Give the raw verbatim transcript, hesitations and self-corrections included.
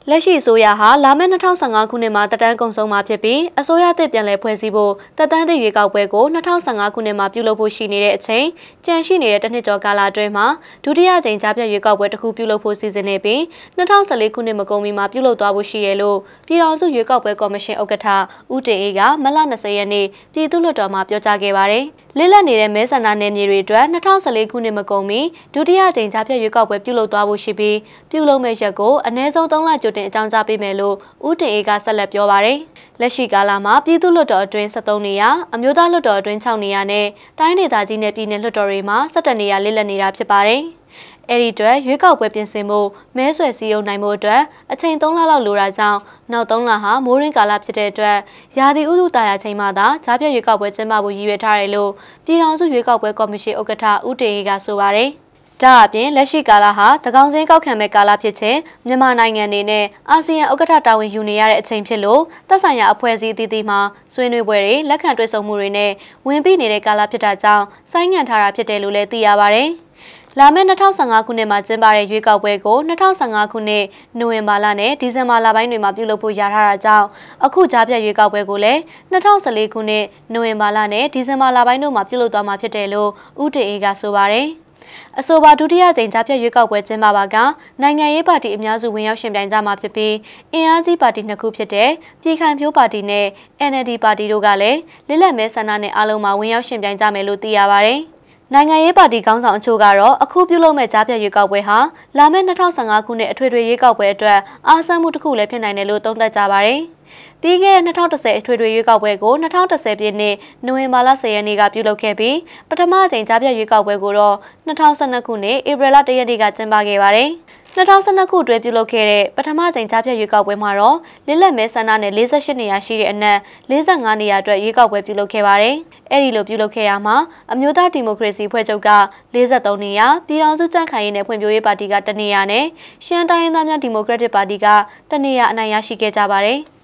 လက်ရှိအစိုးရဟာလာမယ့်၂၀၁၅ခုနှစ်မှာတက်တန်းကုန်ဆုံးမှာဖြစ်ပြီးအစိုးရသစ်ပြန်လည်ဖွဲ့စည်းဖို့တက်တန်းသစ်ရွေးကောက်ပွဲကို၂၀၁၅ခုနှစ်မှာပြုလုပ်ဖို့ရှိနေတဲ့အချိန်ကြန့်ရှိနေတဲ့တစ်နှစ်ကျော်ကာလအတွင်းမှာဒုတိယကြိမ်ကြားဖြတ်ရွေးကောက်ပွဲတစ်ခုပြုလုပ်ဖို့စီစဉ်နေပြီး၂၀၁၄ခုနှစ်မကုန်မီမှာပြုလုပ်သွားဖို့ရှိတယ်လို့ပြည်ထောင်စုရွေးကောက်ပွဲကော်မရှင်ဥက္ကဋ္ဌဦးတင်အေးကမလ၂၀ရက်နေ့ပြည်သူ့လွှတ်တော်မှာပြောကြားခဲ့ပါတယ်။လေးလက်နေတဲ့မဲဆန္ဒနယ်မြေတွေအတွက်၂၀၁၄ခုနှစ်မကုန်မီဒုတိယကြိမ်ကြားဖြတ်ရွေးကောက်ပွဲပြုလုပ်သွားဖို့ရှိပြီးပြုလုပ်မယ့်ရက်ကိုအနည်းဆုံး၃လကြိုတင်အကြောင်းကြားပေးမယ်လို့ဦးတင်အေးကဆက်လက်ပြောပါတယ်။လက်ရှိကာလမှာပြည်သူ့လွှတ်တော်အတွင်း၁၃နေရာအမျိုးသားလွှတ်တော်အတွင်း၆နေရာနဲ့တိုင်းဒေသကြီးနဲ့ပြည်နယ်လွှတ်တော်တွေမှာ၁၁နေရာလေးလက်နေတာဖြစ်ပါတယ်။အဲဒီအတွက်ရွေးကောက်ပွဲပြင်ဆင်မှုမဲဆွယ်စည်းရုံးနိုင်မှုအတွက်အချိန်၃လလောက်လိုတာကြောင့်နောက်၃လဟာမိုးရင်းကာလဖြစ်တဲ့အတွက်ရာသီဥတုတာယာချိန်မှသာကြားဖြတ်ရွေးကောက်ပွဲကျင်းပဖို့ရည်ရွယ်ထားတယ်လို့ပြည်ထောင်စုရွေးကောက်ပွဲကော်မရှင်ဥက္ကဋ္ဌဦးတင်အေးကဆိုပါတယ်။ဒါအပြင်လက်ရှိကာလဟာတကောင်စင်းကောက်ခံမဲ့ကာလဖြစ်ခြင်းမြန်မာနိုင်ငံနေနဲ့အာဆီယံဥက္ကဋ္ဌတာဝန်ယူနေရတဲ့အချိန်ဖြစ်လို့သက်ဆိုင်ရာအဖွဲ့အစည်းအသီးသီးမှာဆွေးနွေးပွဲတွေလက်ခံတွေ့ဆုံမှုတွေနဲ့ဝင်ပြီးနေတဲ့ကာလဖြစ်တာကြောင့်ဆိုင်းငံ့ထားတာဖြစ်တယ်လို့လည်းသိရပါတယ်။လာမယ့်၂၀၁၅ခုနှစ်မှာကျင်းပတဲ့ရွေးကောက်ပွဲကို၂၀၁၅ခုနှစ်နိုဝင်ဘာလနဲ့ဒီဇင်ဘာလပိုင်းတွေမှာပြုလုပ်ဖို့ရထားတာကြောင့်အခုကြားဖြတ်ရွေးကောက်ပွဲကိုလည်း၂၀၁၄ခုနှစ်နိုဝင်ဘာလနဲ့ဒီဇင်ဘာလပိုင်းတို့မှာပြုလုပ်သွားမှာဖြစ်တယ်လို့ဦးတင်အေးကဆိုပါတယ်။အဆိုပါဒုတိယကြိမ်ကြားဖြတ်ရွေးကောက်ပွဲကျင်းပပါကနိုင်ငံရေးပါတီအများစုဝင်ရောက်ရှင်ပြိုင်ကြမှာဖြစ်ပြီးအင်အားကြီးပါတီနှစ်ခုဖြစ်တဲ့ပြည်ခိုင်ဖြိုးပါတီနဲ့ N L D ပါတီတို့ကလည်းလက်လက်မဲဆန္ဒနဲ့အားလုံးမှာဝင်ရောက်ရှင်ပြိုင်ကြမယ်လို့သိရပါတယ်။နိုင်ငံရေးပါတီခေါင်းဆောင်အချို့ကတော့အခုပြုလုပ်မဲ့ကြားဖြတ်ရွေးကောက်ပွဲဟာလာမယ့်၂၀၁၅ခုနှစ်အထွေထွေရွေးကောက်ပွဲအတွက်အားစမ်းမှုတစ်ခုလည်းဖြစ်နိုင်တယ်လို့သုံးသပ်ကြပါတယ်။ပြီးခဲ့တဲ့၂၀၁၀အထွေထွေရွေးကောက်ပွဲကို၂၀၁၀ပြည့်နှစ်နိုဝင်ဘာလ၁၀ရက်နေ့ကပြုလုပ်ခဲ့ပြီးပထမအကြိမ်ကြားဖြတ်ရွေးကောက်ပွဲကိုတော့၂၀၁၂ခုနှစ်ဧပြီလ၁ရက်နေ့ကကျင်းပခဲ့ပါတယ်။၂၀၁၂ခုအတွင်းပြုလုပ်ခဲ့တဲ့ပထမကြိမ်ကြားဖြတ်ရွေးကောက်ပွဲမှာတော့လေးလက်မဲဆန္ဒနဲ့၄၈နေရာရှိတဲ့အနက်၄၅နေရာအတွက်ရွေးကောက်ပွဲပြုလုပ်ခဲ့ပါတယ်။အဲဒီလိုပြုလုပ်ခဲ့ရမှာအမျိုးသားဒီမိုကရေစီဖွဲ့ချုပ်က၄၃နေရာပြည်ထောင်စုကြံ့ခိုင်ရေးနဲ့ဖွံ့ဖြိုးရေးပါတီကတနေရာနဲ့ရှမ်းတိုင်းရင်းသားများဒီမိုကရက်တစ်ပါတီကတနေရာအနိုင်ရရှိခဲ့ကြပါတယ်။